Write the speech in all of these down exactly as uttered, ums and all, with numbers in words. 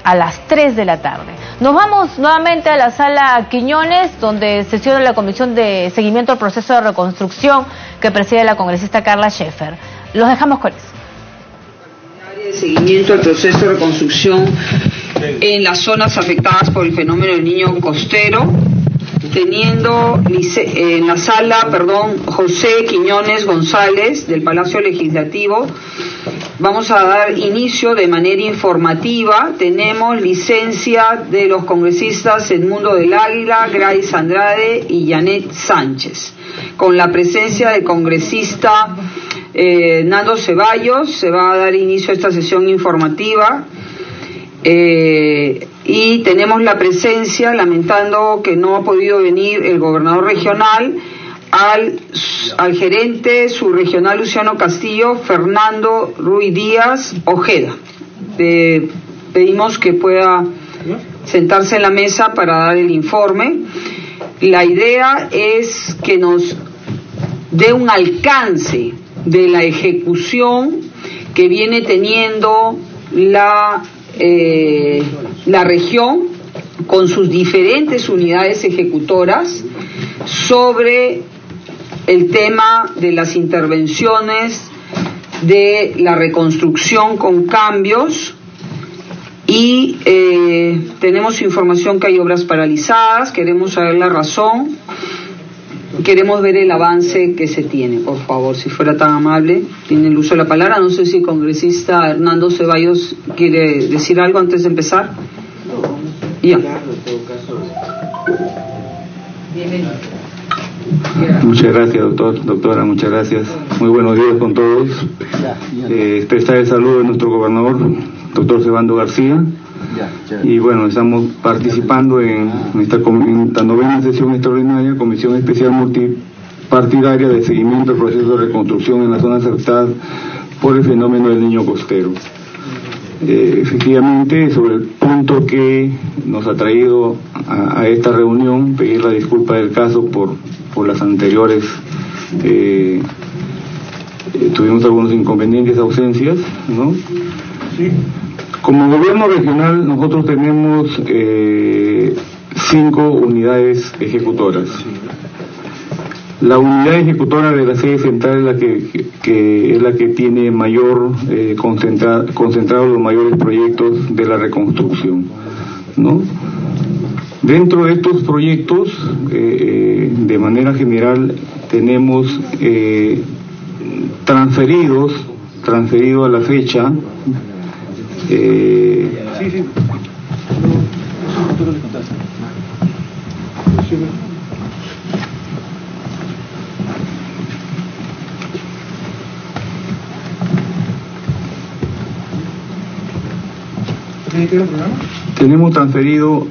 a las tres de la tarde. Nos vamos nuevamente a la sala Quiñones, donde sesiona la Comisión de Seguimiento al Proceso de Reconstrucción que preside la congresista Carla Schaefer. Los dejamos con eso. De seguimiento al proceso de reconstrucción en las zonas afectadas por el fenómeno del Niño Costero, teniendo en la sala, perdón, José Quiñones González del Palacio Legislativo. Vamos a dar inicio de manera informativa. Tenemos licencia de los congresistas Edmundo del Águila, Grace Andrade y Janet Sánchez. Con la presencia del congresista eh, Nando Ceballos, se va a dar inicio a esta sesión informativa. Eh, y tenemos la presencia, lamentando que no ha podido venir el gobernador regional, al, al gerente subregional Luciano Castillo, Fernando Ruiz Díaz Ojeda. Eh, pedimos que pueda sentarse en la mesa para dar el informe. La idea es que nos dé un alcance de la ejecución que viene teniendo la Eh, la región con sus diferentes unidades ejecutoras sobre el tema de las intervenciones de la reconstrucción con cambios y eh, tenemos información que hay obras paralizadas. Queremos saber la razón, queremos ver el avance que se tiene. Por favor, si fuera tan amable, tiene el uso de la palabra. No sé si el congresista Hernando Ceballos quiere decir algo antes de empezar. Ya. Muchas gracias, doctor, doctora, muchas gracias. Muy buenos días con todos. Eh, expresar el saludo de nuestro gobernador, doctor Sebando García. Y bueno, estamos participando en esta, en esta novena sesión extraordinaria, Comisión Especial Multipartidaria de Seguimiento al Proceso de Reconstrucción en las zonas afectadas por el fenómeno del Niño Costero. Eh, efectivamente, sobre el punto que nos ha traído a, a esta reunión, pedir la disculpa del caso por, por las anteriores, eh, eh, tuvimos algunos inconvenientes, ausencias, ¿no? Sí. Como gobierno regional nosotros tenemos eh, cinco unidades ejecutoras. La unidad ejecutora de la sede central es la que, que es la que tiene mayor eh, concentra, concentrado los mayores proyectos de la reconstrucción, ¿no? Dentro de estos proyectos, eh, de manera general, tenemos eh, transferidos, transferido a la fecha. Eh, sí, sí. Tenemos transferido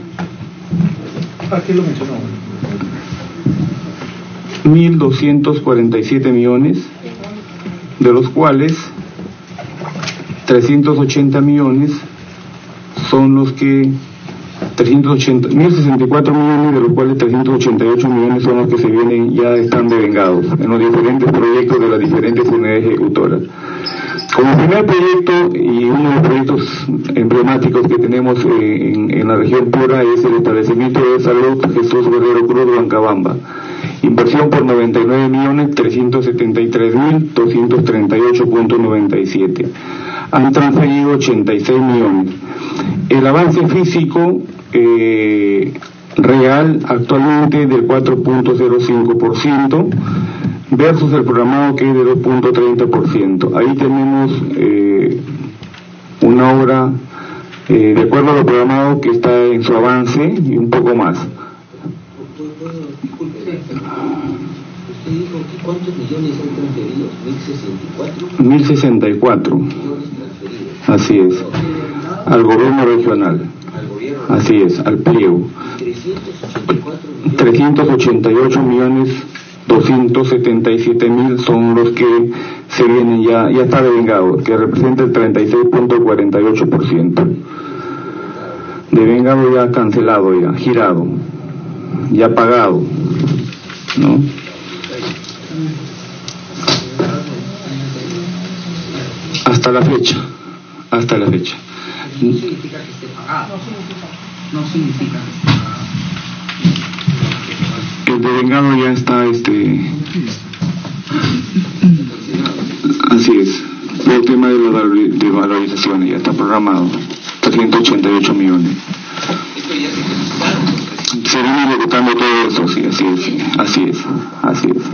mil doscientos cuarenta y siete millones, de los cuales trescientos ochenta millones son los que trescientos ochenta, mil sesenta y cuatro millones, de los cuales trescientos ochenta y ocho millones son los que se vienen, ya están devengados en los diferentes proyectos de las diferentes unidades ejecutoras. Como primer proyecto y uno de los proyectos emblemáticos que tenemos en, en la región Pura es el establecimiento de salud Jesús Guerrero Cruz Huancabamba. Inversión por noventa y nueve millones trescientos setenta y tres mil doscientos treinta y ocho punto noventa y siete. Han transferido ochenta y seis millones. El avance físico eh, real actualmente del cuatro punto cero cinco por ciento versus el programado que es de dos punto treinta por ciento. Ahí tenemos eh, una obra eh, de acuerdo a lo programado que está en su avance y un poco más. ¿Usted dijo que cuántos millones han transferido? mil sesenta y cuatro. Así es. Al gobierno regional. Así es, al pliego. trescientos ochenta y ocho millones doscientos setenta y siete mil son los que se vienen ya, ya está devengado, que representa el treinta y seis punto cuarenta y ocho por ciento. Devengado ya cancelado, ya girado, ya pagado, ¿no? Hasta la fecha, hasta la fecha. ¿Qué significa que esté pagado? pagado. No significa. El devengado ya está, este, así es, el tema de la de valorizaciones ya está programado, trescientos ochenta y ocho millones. Se viene ejecutando todo eso, sí, así es, sí, así es, así es.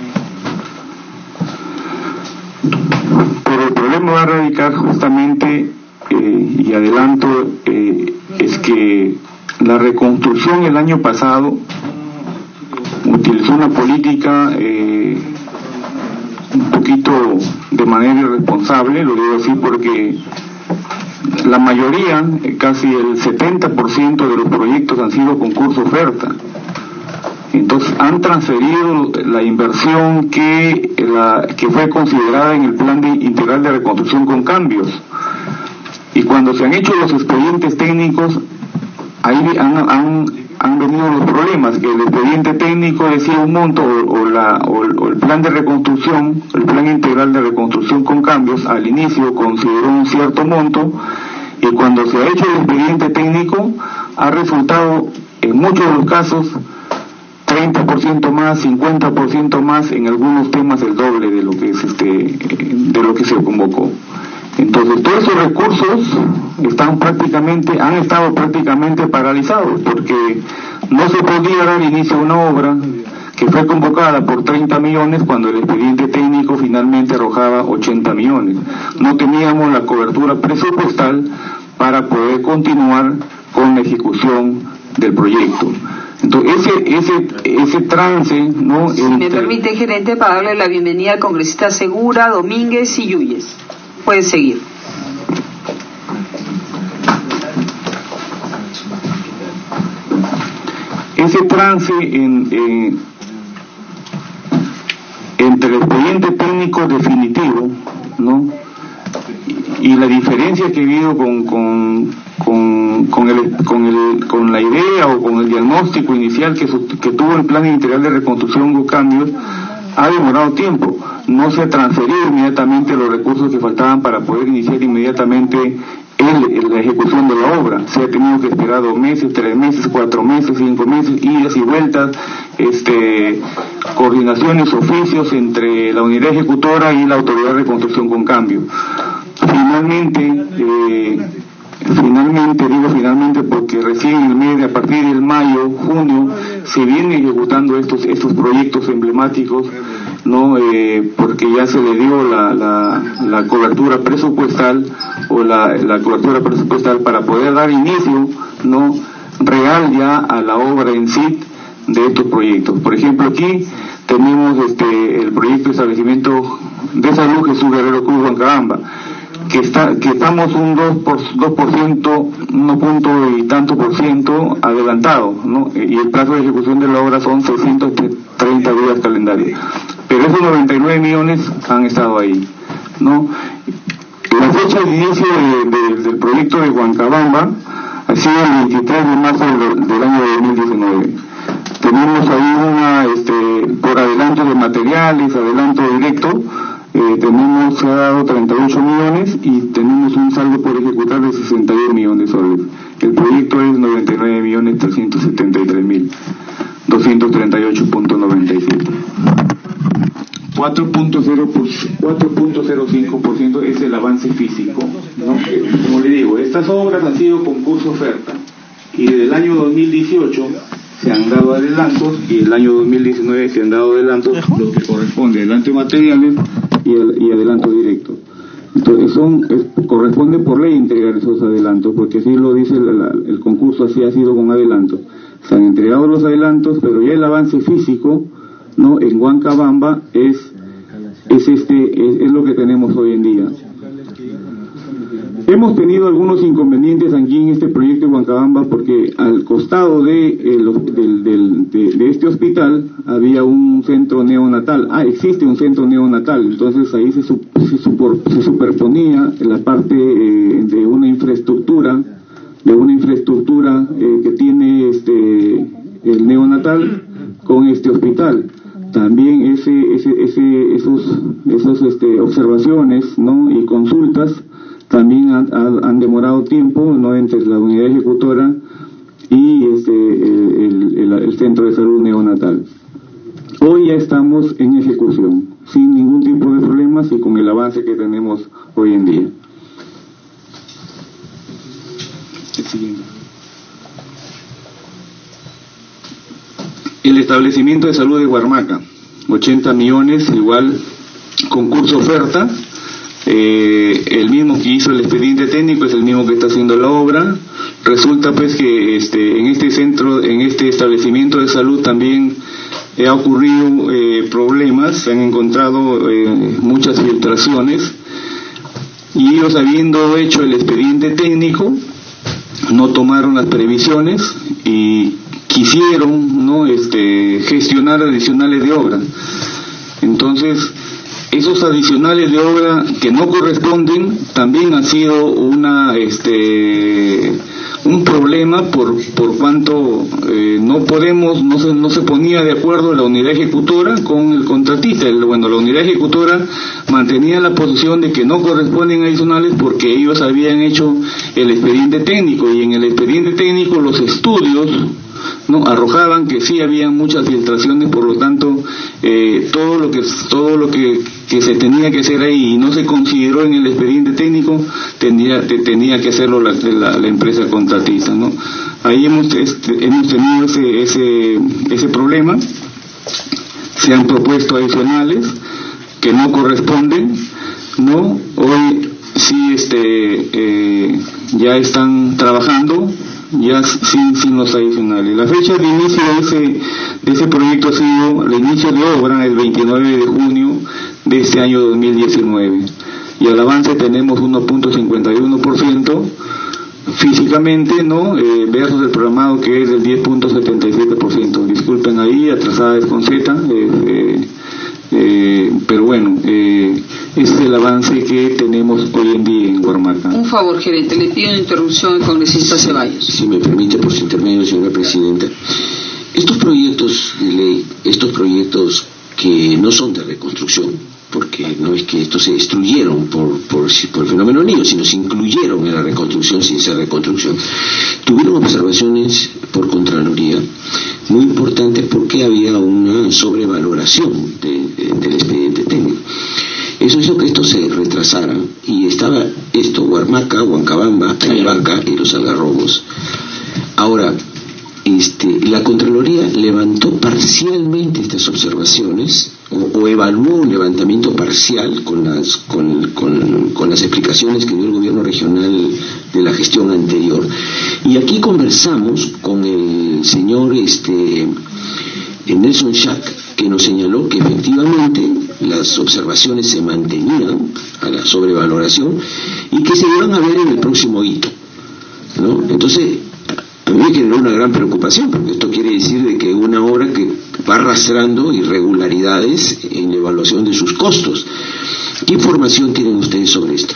Pero el problema va a radicar justamente, eh, y adelanto, eh, es que la reconstrucción el año pasado utilizó una política eh, un poquito de manera irresponsable, lo digo así porque la mayoría, casi el setenta por ciento de los proyectos han sido concurso oferta. Entonces han transferido la inversión que, la, que fue considerada en el plan de, integral de reconstrucción con cambios. Y cuando se han hecho los expedientes técnicos, ahí han, han, han venido los problemas, que el expediente técnico decía un monto, o, o, la, o, o el plan de reconstrucción, el plan integral de reconstrucción con cambios, al inicio consideró un cierto monto, y cuando se ha hecho el expediente técnico, ha resultado, en muchos de los casos, treinta por ciento más, cincuenta por ciento más, en algunos temas el doble de lo que es este, de lo que se convocó. Entonces todos esos recursos están prácticamente, han estado prácticamente paralizados, porque no se podía dar inicio a una obra que fue convocada por treinta millones cuando el expediente técnico finalmente arrojaba ochenta millones. No teníamos la cobertura presupuestal para poder continuar con la ejecución del proyecto. Entonces ese ese ese trance, ¿no? Si me permite, gerente, para darle la bienvenida al congresista Segura, Domínguez y Yuyes. Puede seguir. Ese trance en, en, entre el expediente técnico definitivo, ¿no? Y, y la diferencia que ha habido con con con con el con el con la idea o con el diagnóstico inicial que, su, que tuvo el plan integral de reconstrucción con cambios, ha demorado tiempo. No se ha transferido inmediatamente los recursos que faltaban para poder iniciar inmediatamente el, la ejecución de la obra. Se ha tenido que esperar dos meses, tres meses, cuatro meses, cinco meses, idas y vueltas, este, coordinaciones, oficios entre la unidad ejecutora y la autoridad de reconstrucción con cambio. Finalmente, eh, Finalmente, digo finalmente porque recién en el mes de, a partir del mayo, junio, se vienen ejecutando estos estos proyectos emblemáticos, no eh, porque ya se le dio la, la, la cobertura presupuestal o la, la cobertura presupuestal para poder dar inicio, no real ya a la obra en sí de estos proyectos. Por ejemplo, aquí tenemos este el proyecto de establecimiento de salud Jesús Guerrero Cruz Huancabamba, que está que estamos un dos por ciento, uno punto y tanto por ciento adelantado, ¿no? Y el plazo de ejecución de la obra son seiscientos treinta días calendarios. Pero esos noventa y nueve millones han estado ahí, ¿no? La fecha de inicio de, de, del proyecto de Huancabamba ha sido el veintitrés de marzo del, del año dos mil diecinueve. Tenemos ahí una, este, por adelanto de materiales, adelanto directo, Eh, tenemos, se ha dado treinta y ocho millones y tenemos un saldo por ejecutar de sesenta y un millones de soles. El proyecto es noventa y nueve millones trescientos setenta y tres mil doscientos treinta y ocho punto noventa y siete. cuatro punto cero cinco por ciento es el avance físico, ¿no? Como le digo, estas obras han sido concurso oferta y desde el año dos mil dieciocho se han dado adelantos y el año dos mil diecinueve se han dado adelantos, lo que corresponde adelanto de materiales y, el, y adelanto directo. Entonces son es, corresponde por ley entregar esos adelantos, porque así lo dice la, la, el concurso, así ha sido con adelantos. Se han entregado los adelantos, pero ya el avance físico, ¿no? En Huancabamba es es este es, es lo que tenemos hoy en día. Hemos tenido algunos inconvenientes aquí en este proyecto de Huancabamba porque al costado de, eh, los, del, del, de, de este hospital había un centro neonatal. Ah, existe un centro neonatal, entonces ahí se, se, super, se superponía la parte eh, de una infraestructura, de una infraestructura eh, que tiene este el neonatal con este hospital. También ese, ese, ese, esos, esos este, observaciones, ¿no? Y consultas también han, han demorado tiempo, ¿no?, entre la unidad ejecutora y este el, el, el centro de salud neonatal. Hoy ya estamos en ejecución, sin ningún tipo de problemas y con el avance que tenemos hoy en día. El siguiente. El establecimiento de salud de Huarmaca, ochenta millones, igual concurso oferta, eh, el mismo que hizo el expediente técnico es el mismo que está haciendo la obra. Resulta pues que este, en este centro, en este establecimiento de salud también eh, ha ocurrido eh, problemas, se han encontrado eh, muchas filtraciones, y ellos, habiendo hecho el expediente técnico, no tomaron las previsiones y quisieron, ¿no?, este, gestionar adicionales de obra. Entonces, esos adicionales de obra que no corresponden también ha sido una este un problema por por cuanto eh, no podemos no se no se ponía de acuerdo la unidad ejecutora con el contratista. El, bueno, la unidad ejecutora mantenía la posición de que no corresponden adicionales porque ellos habían hecho el expediente técnico, y en el expediente técnico los estudios no arrojaban que sí habían muchas filtraciones, por lo tanto eh, todo lo que todo lo que, que se tenía que hacer ahí y no se consideró en el expediente técnico tenía te, tenía que hacerlo la, la, la empresa contratista, ¿no? Ahí hemos este, hemos tenido ese ese ese problema. Se han propuesto adicionales que no corresponden, no hoy sí este eh, ya están trabajando ya sin, sin los adicionales. La fecha de inicio de ese, de ese proyecto ha sido el inicio de obra el veintinueve de junio de este año dos mil diecinueve, y al avance tenemos uno punto cincuenta y uno por ciento físicamente, ¿no? Eh, versus el programado que es del diez punto setenta y siete por ciento. Disculpen ahí, atrasada es con Z, eh, eh, eh, pero bueno, eh, ese es el avance que tenemos hoy en día en Huarmaca. Un favor, gerente, le pido una interrupción al congresista Ceballos. Si me permite, por su intermedio, señora presidenta. Estos proyectos de ley, estos proyectos que no son de reconstrucción, porque no es que estos se destruyeron por, por, por el fenómeno niño, sino se incluyeron en la reconstrucción sin ser reconstrucción, tuvieron observaciones por Contraloría muy importantes porque había una sobrevaloración de, de, del expediente técnico. Eso hizo que esto se retrasara, y estaba esto, Huarmaca, Huancabamba, Ayabaca y los Algarrobos. Ahora, este, la Contraloría levantó parcialmente estas observaciones, o, o evaluó un levantamiento parcial con las, con, con, con las explicaciones que dio el gobierno regional de la gestión anterior. Y aquí conversamos con el señor este, Nelson Schack, que nos señaló que efectivamente las observaciones se mantenían a la sobrevaloración y que se iban a ver en el próximo hito, ¿no? Entonces, a mí me generó una gran preocupación, porque esto quiere decir de que una obra que va arrastrando irregularidades en la evaluación de sus costos. ¿Qué información tienen ustedes sobre esto?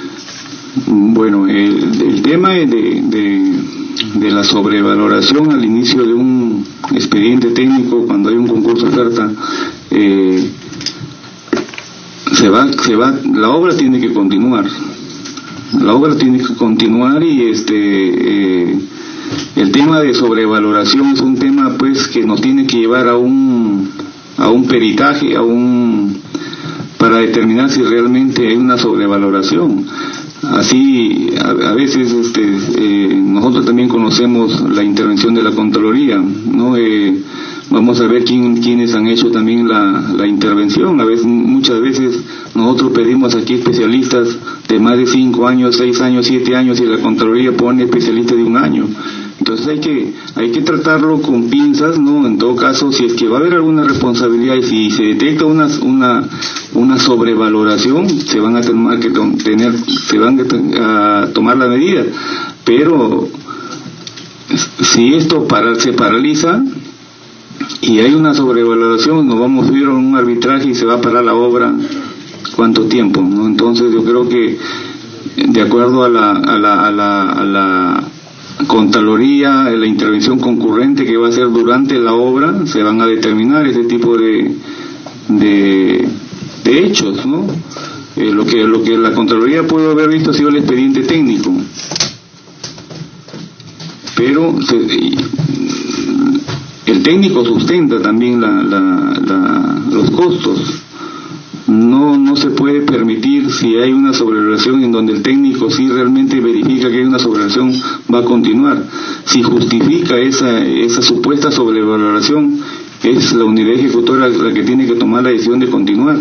Bueno, el, el tema de, de, de la sobrevaloración al inicio de un expediente técnico, cuando hay un concurso de oferta, eh, se va, se va, la obra tiene que continuar, la obra tiene que continuar y este, eh, el tema de sobrevaloración es un tema pues que nos tiene que llevar a un, a un peritaje, a un, para determinar si realmente hay una sobrevaloración. Así, a, a veces este, eh, nosotros también conocemos la intervención de la Contraloría, ¿no? Eh, vamos a ver quién, quiénes han hecho también la, la intervención. A veces, muchas veces nosotros pedimos aquí especialistas de más de cinco años, seis años, siete años, y la Contraloría pone especialistas de un año. Entonces hay que hay que tratarlo con pinzas, ¿no? En todo caso, si es que va a haber alguna responsabilidad y si se detecta una una una sobrevaloración, se van a tener que tener se van a tomar la medida. Pero si esto para, se paraliza y hay una sobrevaloración, nos vamos a ir a un arbitraje y se va a parar la obra. ¿Cuánto tiempo, no? Entonces yo creo que de acuerdo a la a la a la, a la Contraloría, la intervención concurrente que va a ser durante la obra, se van a determinar ese tipo de de, de hechos, ¿no? Eh, lo que lo que la Contraloría pudo haber visto ha sido el expediente técnico, pero se, el técnico sustenta también la, la, la, los costos. No no se puede permitir, si hay una sobrevaloración en donde el técnico sí realmente verifica que hay una sobrevaloración, va a continuar. Si justifica esa esa supuesta sobrevaloración, es la unidad ejecutora la que tiene que tomar la decisión de continuar.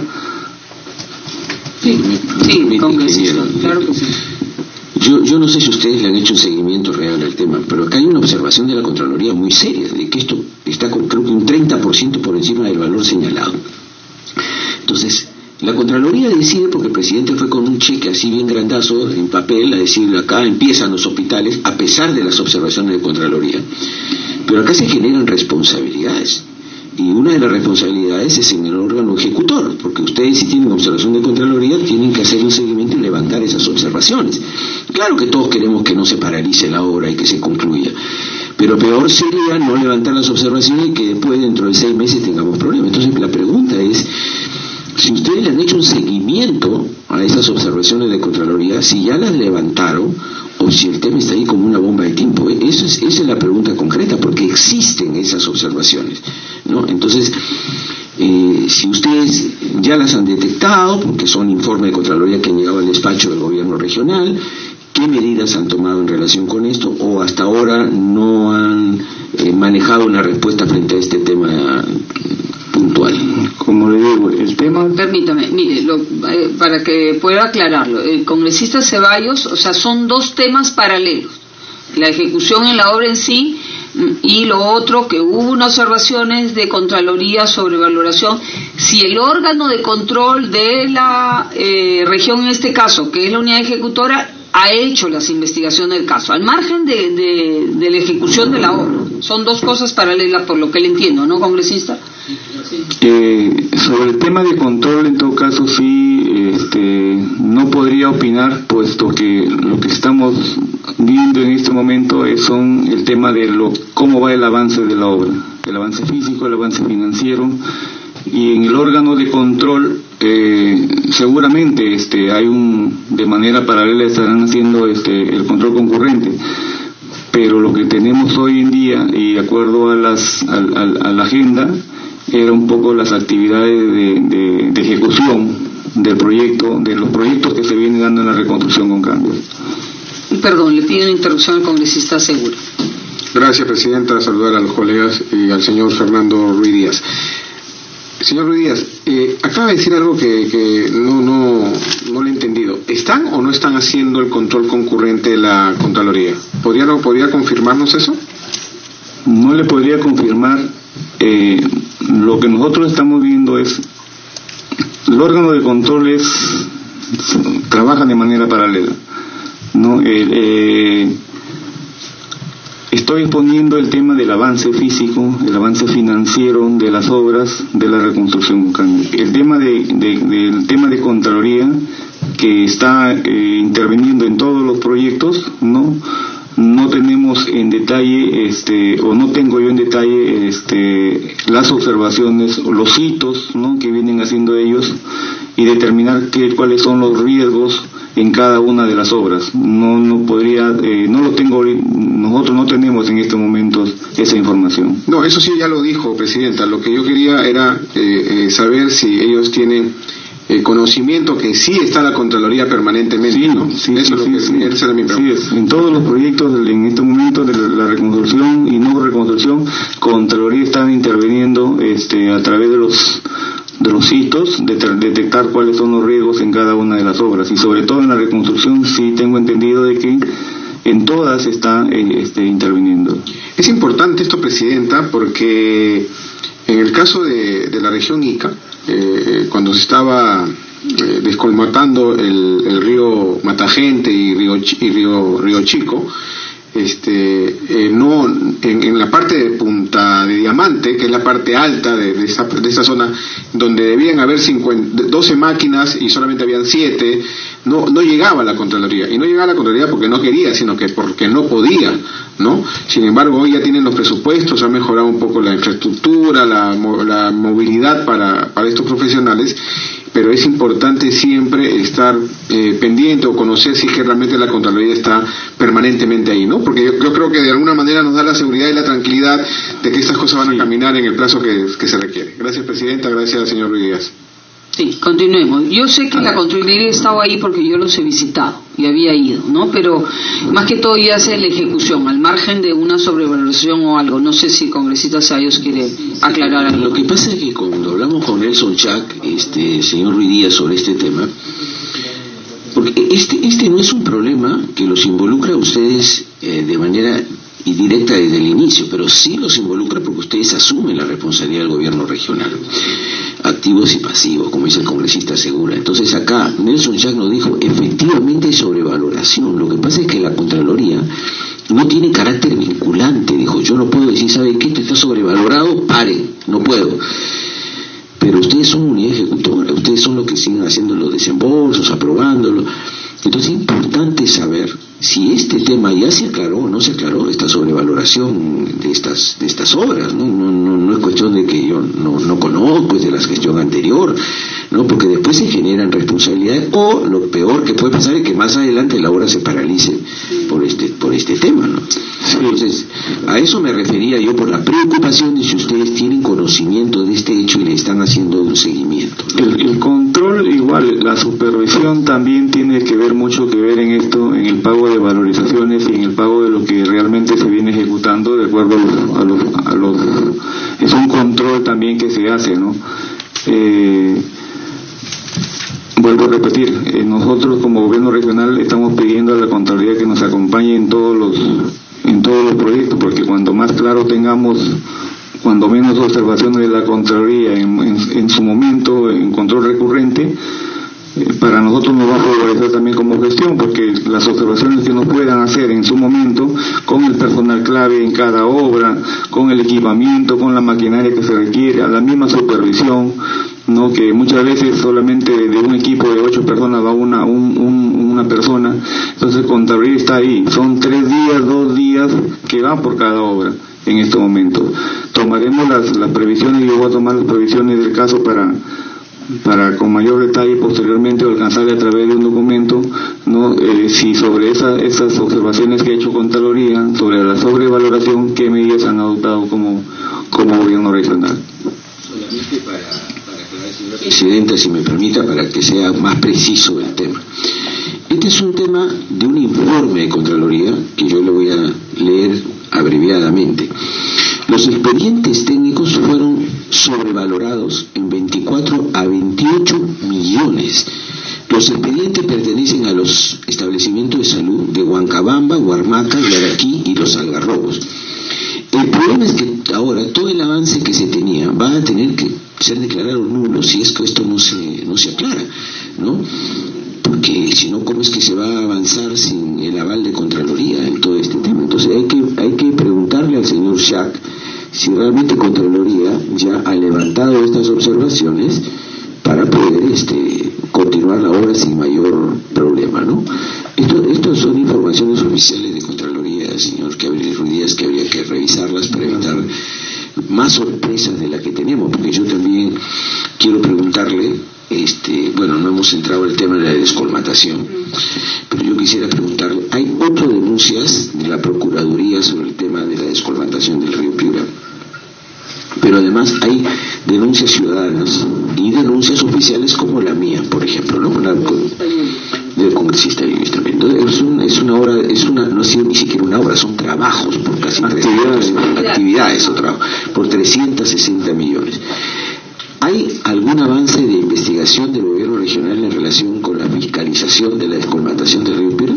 Sí, sí, congresista, claro que sí. Yo, yo no sé si ustedes le han hecho un seguimiento real al tema, pero acá hay una observación de la Contraloría muy seria, de que esto está con, creo que un treinta por ciento por encima del valor señalado. Entonces, la Contraloría decide, porque el presidente fue con un cheque así bien grandazo en papel, a decir acá empiezan los hospitales, a pesar de las observaciones de Contraloría. Pero acá se generan responsabilidades. Y una de las responsabilidades es en el órgano ejecutor, porque ustedes, si tienen observación de Contraloría, tienen que hacer un seguimiento y levantar esas observaciones. Claro que todos queremos que no se paralice la obra y que se concluya, pero peor sería no levantar las observaciones y que después, dentro de seis meses, tengamos problemas. Entonces, la pregunta es, si ustedes le han hecho un seguimiento a esas observaciones de Contraloría, si ya las levantaron, o si el tema está ahí como una bomba de tiempo. Eso es, esa es la pregunta concreta, porque existen esas observaciones, ¿no? Entonces, eh, si ustedes ya las han detectado, porque son informes de Contraloría que han llegado al despacho del gobierno regional, ¿qué medidas han tomado en relación con esto? ¿O hasta ahora no han eh, manejado una respuesta frente a este tema puntual? Como le digo, el tema... Permítame, mire, lo, eh, para que pueda aclararlo, el congresista Ceballos, o sea, son dos temas paralelos, la ejecución en la obra en sí y lo otro, que hubo unas observaciones de Contraloría sobre valoración. Si el órgano de control de la eh, región, en este caso, que es la unidad ejecutora, ha hecho las investigaciones del caso, al margen de, de, de la ejecución de la obra. Son dos cosas paralelas, por lo que le entiendo, ¿no, congresista? Eh, sobre el tema de control, en todo caso, sí, este, no podría opinar, puesto que lo que estamos viendo en este momento es son el tema de lo cómo va el avance de la obra, el avance físico, el avance financiero, y en el órgano de control eh, seguramente este hay un de manera paralela estarán haciendo este el control concurrente, pero lo que tenemos hoy en día, y de acuerdo a las a, a, a la agenda, era un poco las actividades de, de, de ejecución del proyecto, de los proyectos que se vienen dando en la reconstrucción con cambios. Perdón, le pido una interrupción al congresista Segura. Gracias, presidenta. Saludar a los colegas y al señor Fernando Ruiz Díaz. Señor Ruiz Díaz, eh, acaba de decir algo que, que no, no, no le he entendido. ¿Están o no están haciendo el control concurrente de la Contraloría? ¿Podría, ¿podría confirmarnos eso? No le podría confirmar. Eh, lo que nosotros estamos viendo es el órgano de control es trabaja de manera paralela, ¿no? Eh, eh, estoy exponiendo el tema del avance físico, el avance financiero de las obras de la reconstrucción. El tema de, de, del tema de Contraloría, que está eh, interviniendo en todos los proyectos, no no tenemos en detalle este o no tengo yo en detalle este las observaciones o los hitos, ¿no?, que vienen haciendo ellos, y determinar qué, cuáles son los riesgos en cada una de las obras. No no podría, eh, no lo tengo, nosotros no tenemos en estos momentos esa información. No, eso sí ya lo dijo, presidenta. Lo que yo quería era eh, eh, saber si ellos tienen el conocimiento que sí está la Contraloría permanentemente, sí, ¿no? Sí, eso sí, es sí, lo que, sí. esa era mi pregunta. Sí, es. En todos los proyectos en este momento de la reconstrucción y no reconstrucción, Contraloría están interviniendo este a través de los de los hitos, de detectar cuáles son los riesgos en cada una de las obras, y sobre todo en la reconstrucción sí tengo entendido de que en todas está eh, este, interviniendo. Es importante esto, presidenta, porque en el caso de, de la región Ica, eh, cuando se estaba eh, descolmatando el, el río Matagente y río, y río, río Chico, este eh, no en, en la parte de Punta de Diamante, que es la parte alta de, de, esa, de esa zona, donde debían haber cincuenta, doce máquinas y solamente habían siete, no no llegaba la Contraloría, y no llegaba la Contraloría porque no quería, sino que porque no podía, ¿no? Sin embargo, hoy ya tienen los presupuestos, ha mejorado un poco la infraestructura, la, la movilidad para, para estos profesionales, pero es importante siempre estar eh, pendiente o conocer si es que realmente la Contraloría está permanentemente ahí, ¿no? Porque yo, yo creo que de alguna manera nos da la seguridad y la tranquilidad de que estas cosas van sí. a caminar en el plazo que, que se requiere. Gracias, Presidenta. Gracias, señor Ruiz Díaz. Sí, continuemos. Yo sé que la Contraloría estaba ahí porque yo los he visitado y había ido, ¿no? Pero más que todo ya hace la ejecución, al margen de una sobrevaloración o algo. No sé si el congresista Sayos quiere aclarar algo. Lo que pasa es que cuando hablamos con Nelson Chac, este señor Ruiz Díaz, sobre este tema, porque este, este no es un problema que los involucra a ustedes eh, de manera indirecta desde el inicio, pero sí los involucra porque ustedes asumen la responsabilidad del gobierno regional, activos y pasivos, como dice el congresista Segura. Entonces acá Nelson Chac nos dijo, efectivamente hay sobrevaloración. Lo que pasa es que la Contraloría no tiene carácter vinculante. Dijo, yo no puedo decir, ¿sabe qué? Esto está sobrevalorado, pare, no puedo. Pero ustedes son unidad ejecutora, ustedes son los que siguen haciendo los desembolsos, aprobándolo. Entonces es importante saber si este tema ya se aclaró o no se aclaró, esta sobrevaloración de estas de estas obras, ¿no? No, no, no es cuestión de que yo no, no conozco, es de la gestión anterior, ¿no? Porque después se generan responsabilidades, o lo peor que puede pasar es que más adelante la obra se paralice por este por este tema, ¿no? Entonces, a eso me refería yo por la preocupación de si ustedes tienen conocimiento de este hecho y le están haciendo un seguimiento, ¿no? El, el control igual, la supervisión también tiene que ver mucho que ver en esto, en el pago de valorizaciones y en el pago de lo que realmente se viene ejecutando de acuerdo a los, a los, a los es un control también que se hace, ¿no? Eh, vuelvo a repetir, eh, nosotros como gobierno regional estamos pidiendo a la Contraloría que nos acompañe en todos los en todos los proyectos, porque cuando más claro tengamos, cuando menos observaciones de la Contraloría en, en, en su momento en control recurrente, eh, para nosotros nos va a favorecer también como gestión, porque las observaciones que nos puedan hacer en su momento, con el personal clave en cada obra, con el equipamiento, con la maquinaria que se requiere, a la misma supervisión, no, que muchas veces solamente de un equipo de ocho personas va una un, un, una persona. Entonces Contraloría está ahí, son tres días, dos días que van por cada obra en este momento. Tomaremos las, las previsiones, yo voy a tomar las previsiones del caso para para con mayor detalle posteriormente alcanzarle a través de un documento, no eh, si sobre esa, esas observaciones que ha hecho Contraloría sobre la sobrevaloración, qué medidas han adoptado como como gobierno regional. Solamente para Presidenta, si me permita, para que sea más preciso el tema. Este es un tema de un informe de Contraloría que yo le voy a leer abreviadamente. Los expedientes técnicos fueron sobrevalorados en veinticuatro a veintiocho millones. Los expedientes pertenecen a los establecimientos de salud de Huancabamba, Huarmaca, Yaraquí y Los Algarrobos. El problema es que ahora todo el avance que se tenía va a tener que ser declarado nulo si es que esto no se no se aclara, ¿no? Porque si no, ¿cómo es que se va a avanzar sin el aval de Contraloría en todo este tema? Entonces hay que hay que preguntarle al señor Chac si realmente Contraloría ya ha levantado estas observaciones para poder este continuar la obra sin mayor problema, ¿no? Esto, estos son informaciones oficiales de Contraloría, señor Ruiz Díaz, que habría que revisarlas para evitar más sorpresas de las que tenemos, porque yo también quiero preguntarle, este, bueno, no hemos entrado en el tema de la descolmatación, pero yo quisiera preguntarle, hay otras denuncias de la Procuraduría sobre el tema de la descolmatación del río Piura, pero además hay denuncias ciudadanas y denuncias oficiales como la mía, por ejemplo, ¿no? La, del congresista Luis también. Es una, es una obra, es una, no ha sido ni siquiera una obra, son trabajos por casi actividades, actividades o trabajos, por trescientos sesenta millones. ¿Hay algún avance de investigación del gobierno regional en relación con la fiscalización de la descolmatación del río Piura?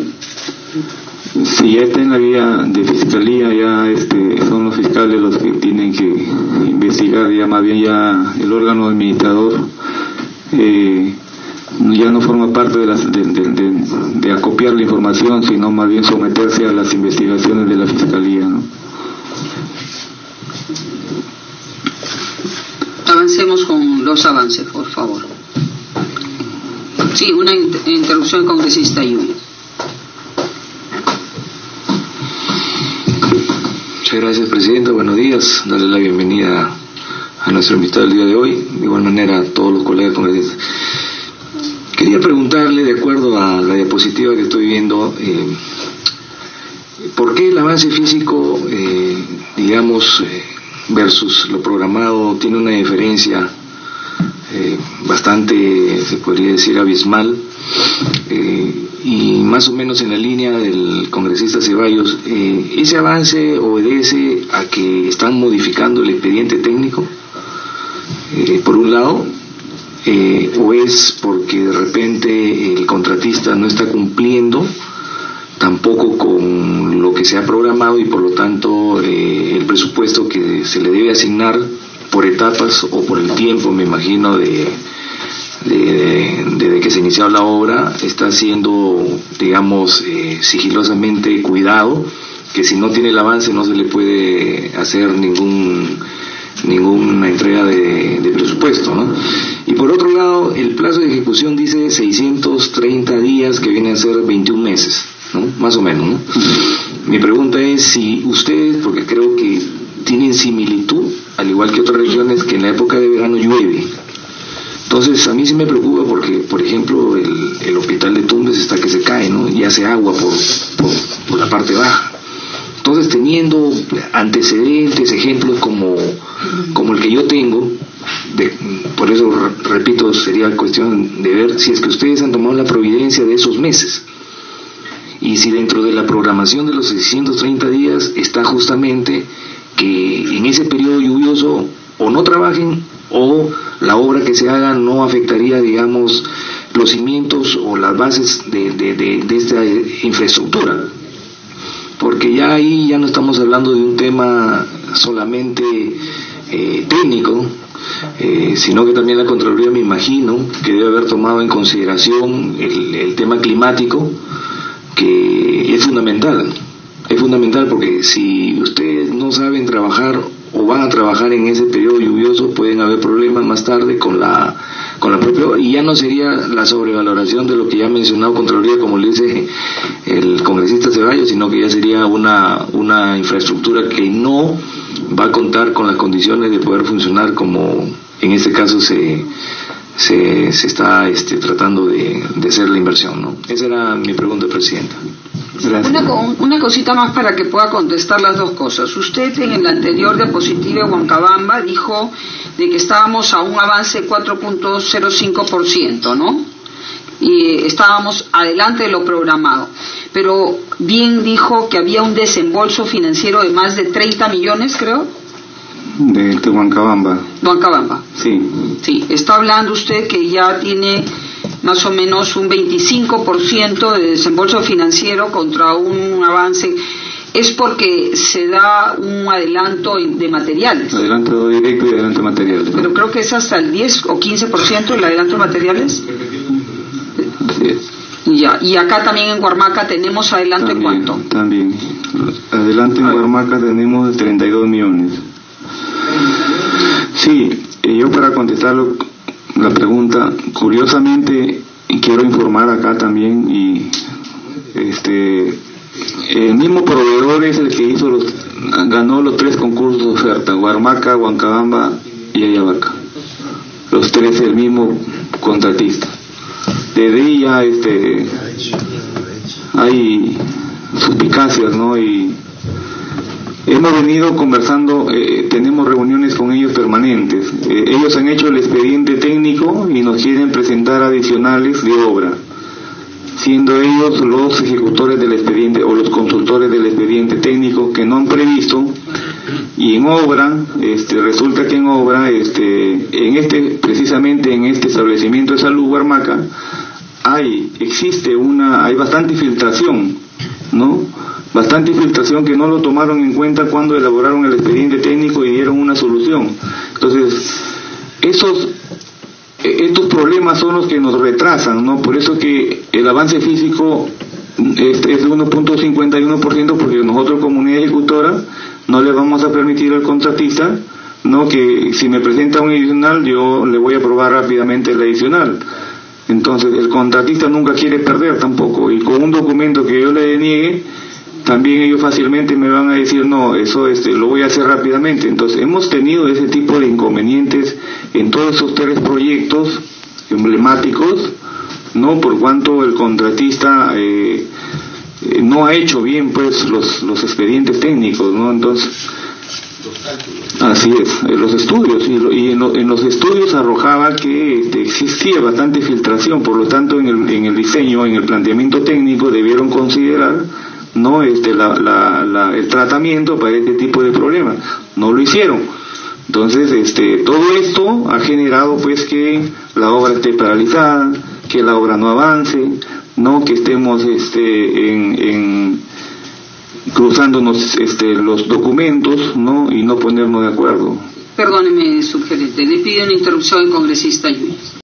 Si ya está en la vía de fiscalía, ya este, son los fiscales los que tienen que investigar, ya más bien ya el órgano administrador eh, ya no forma parte de, las, de, de, de, de acopiar la información, sino más bien someterse a las investigaciones de la fiscalía, ¿no? Avancemos con los avances, por favor. Sí, una inter interrupción congresista Lluvia. Muchas gracias, Presidenta. Buenos días. Darle la bienvenida a nuestro invitado el día de hoy. De igual manera a todos los colegas congresistas. Quería preguntarle, de acuerdo a la diapositiva que estoy viendo, eh, ¿por qué el avance físico, eh, digamos, eh, versus lo programado tiene una diferencia eh, bastante, se podría decir, abismal? Eh, y más o menos en la línea del congresista Ceballos, eh, ¿ese avance obedece a que están modificando el expediente técnico, eh, por un lado, eh, o es porque de repente el contratista no está cumpliendo tampoco con lo que se ha programado y por lo tanto eh, el presupuesto que se le debe asignar por etapas o por el tiempo, me imagino, de desde de, de que se inició la obra está siendo, digamos, eh, sigilosamente cuidado, que si no tiene el avance no se le puede hacer ningún ninguna entrega de, de presupuesto, ¿no? Y por otro lado, el plazo de ejecución dice seiscientos treinta días, que viene a ser veintiún meses, ¿no? Más o menos, ¿no? Mi pregunta es si ustedes, porque creo que tienen similitud, al igual que otras regiones, que en la época de verano llueve. Entonces, a mí sí me preocupa porque, por ejemplo, el, el hospital de Tumbes está que se cae, ¿no? Y hace agua por, por, por la parte baja. Entonces, teniendo antecedentes, ejemplos como, como el que yo tengo, de, por eso, repito, sería cuestión de ver si es que ustedes han tomado la providencia de esos meses. Y si dentro de la programación de los seiscientos treinta días está justamente que en ese periodo lluvioso o no trabajen o la obra que se haga no afectaría, digamos, los cimientos o las bases de, de, de, de esta infraestructura. Porque ya ahí ya no estamos hablando de un tema solamente eh, técnico, eh, sino que también la Contraloría, me imagino, que debe haber tomado en consideración el, el tema climático, que es fundamental. Es fundamental porque si ustedes no saben trabajar o van a trabajar en ese periodo lluvioso, pueden haber problemas más tarde con la con la propia, y ya no sería la sobrevaloración de lo que ya ha mencionado Contraloría, como le dice el congresista Ceballos, sino que ya sería una una infraestructura que no va a contar con las condiciones de poder funcionar como en este caso se se, se está este, tratando de, de hacer la inversión, ¿no? Esa era mi pregunta, Presidenta. Una, una cosita más para que pueda contestar las dos cosas. Usted en la anterior diapositiva de Huancabamba dijo de que estábamos a un avance de cuatro punto cero cinco por ciento, ¿no? Y estábamos adelante de lo programado. Pero bien dijo que había un desembolso financiero de más de treinta millones, creo. De, de Huancabamba. De Huancabamba. Sí. Sí, está hablando usted que ya tiene más o menos un veinticinco por ciento de desembolso financiero contra un avance. Es porque se da un adelanto de materiales. Adelanto directo y adelanto de materiales. Pero creo que es hasta el diez o quince por ciento el adelanto de materiales. Así es. Ya, y acá también en Huarmaca tenemos adelanto de cuánto. También. Adelanto en Huarmaca tenemos treinta y dos millones. Sí, yo para contestar la pregunta, curiosamente quiero informar acá también, y este el mismo proveedor es el que hizo los ganó los tres concursos de oferta: Huarmaca, Huancabamba y Ayabaca. Los tres el mismo contratista. Desde ahí ya este hay suspicacias, ¿no? Y hemos venido conversando, eh, tenemos reuniones con ellos permanentes. Eh, ellos han hecho el expediente técnico y nos quieren presentar adicionales de obra, siendo ellos los ejecutores del expediente o los consultores del expediente técnico que no han previsto. Y en obra, este, resulta que en obra, este, en este, precisamente en este establecimiento de salud Huarmaca, hay, existe una, hay bastante filtración, ¿no? Bastante filtración que no lo tomaron en cuenta cuando elaboraron el expediente técnico y dieron una solución. Entonces, esos estos problemas son los que nos retrasan, ¿no? Por eso que el avance físico es, es de uno punto cincuenta y uno por ciento, porque nosotros como unidad ejecutora no le vamos a permitir al contratista, ¿no?, que si me presenta un adicional yo le voy a aprobar rápidamente el adicional. Entonces el contratista nunca quiere perder tampoco, y con un documento que yo le deniegue, también ellos fácilmente me van a decir, no, eso este, lo voy a hacer rápidamente. Entonces hemos tenido ese tipo de inconvenientes en todos esos tres proyectos emblemáticos, no por cuanto el contratista eh, eh, no ha hecho bien pues los los expedientes técnicos, no. Entonces así es, en los estudios y, lo, y en, lo, en los estudios arrojaba que este, existía bastante filtración, por lo tanto en el, en el diseño, en el planteamiento técnico debieron considerar no este la, la, la, el tratamiento para este tipo de problemas, no lo hicieron. Entonces este todo esto ha generado pues que la obra esté paralizada, que la obra no avance, no que estemos este en, en cruzándonos este los documentos, no, y no ponernos de acuerdo. Perdóneme, subgerente, le pido una interrupción al congresista Yuyes.